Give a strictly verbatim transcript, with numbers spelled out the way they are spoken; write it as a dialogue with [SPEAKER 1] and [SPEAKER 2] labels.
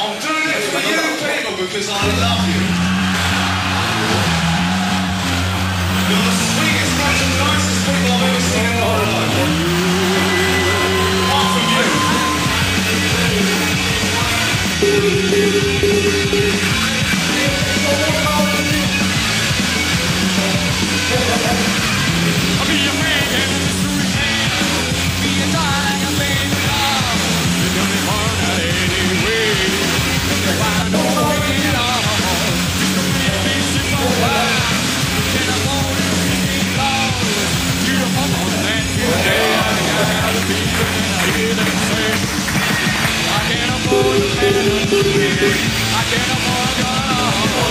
[SPEAKER 1] I'm doing it for you people because I love you. You're the sweetest, most and nicest people I've ever seen in my whole life. Apart from you.
[SPEAKER 2] I'll be your man in the street, be a darling, a baby doll. You got me hard anyway. If I don't make it all, just a minute, bitch, if I'm wild. Then I won't be lost. You don't want that today. I got a feeling I hear them say, I can't afford the man. I can't afford your love.